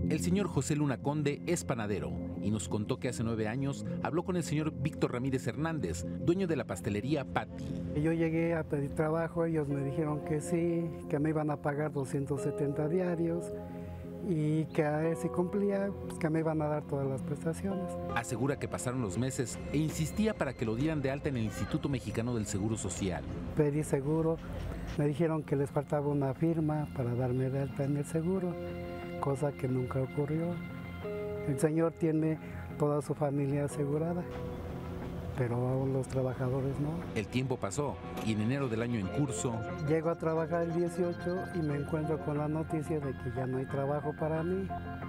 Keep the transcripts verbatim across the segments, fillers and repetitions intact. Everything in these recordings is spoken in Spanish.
El señor José Luna Conde es panadero y nos contó que hace nueve años habló con el señor Víctor Ramírez Hernández, dueño de la pastelería Pati. Yo llegué a pedir trabajo, ellos me dijeron que sí, que me iban a pagar doscientos setenta diarios y que a ver si cumplía, pues que me iban a dar todas las prestaciones. Asegura que pasaron los meses e insistía para que lo dieran de alta en el Instituto Mexicano del Seguro Social. Pedí seguro, me dijeron que les faltaba una firma para darme de alta en el seguro, cosa que nunca ocurrió. El señor tiene toda su familia asegurada, pero aún los trabajadores no. El tiempo pasó y en enero del año en curso... Llego a trabajar el dieciocho y me encuentro con la noticia de que ya no hay trabajo para mí,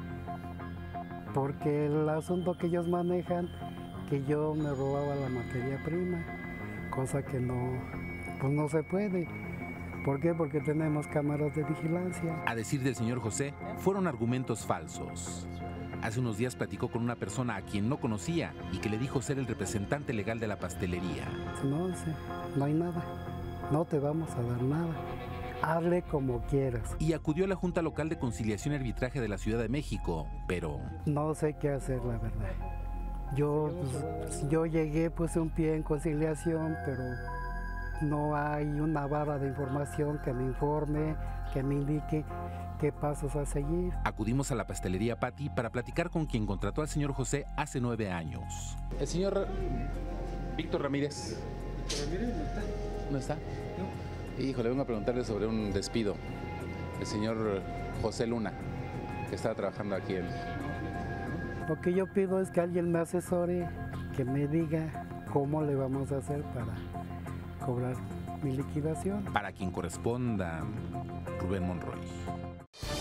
porque el asunto que ellos manejan, que yo me robaba la materia prima, cosa que no, pues no se puede. ¿Por qué? Porque tenemos cámaras de vigilancia. A decir del señor José, fueron argumentos falsos. Hace unos días platicó con una persona a quien no conocía y que le dijo ser el representante legal de la pastelería. No, sí, no hay nada, no te vamos a dar nada, hazle como quieras. Y acudió a la Junta Local de Conciliación y Arbitraje de la Ciudad de México, pero... No sé qué hacer, la verdad. Yo, pues, yo llegué, puse un pie en conciliación, pero no hay una barra de información que me informe, que me indique qué pasos a seguir. Acudimos a la pastelería Pati para platicar con quien contrató al señor José hace nueve años. El señor Víctor Ramírez. ¿Ramírez no está? ¿No está? No. Híjole, vengo a preguntarle sobre un despido. El señor José Luna, que estaba trabajando aquí en... Lo que yo pido es que alguien me asesore, que me diga cómo le vamos a hacer para cobrar mi liquidación. Para quien corresponda, Rubén Monroy.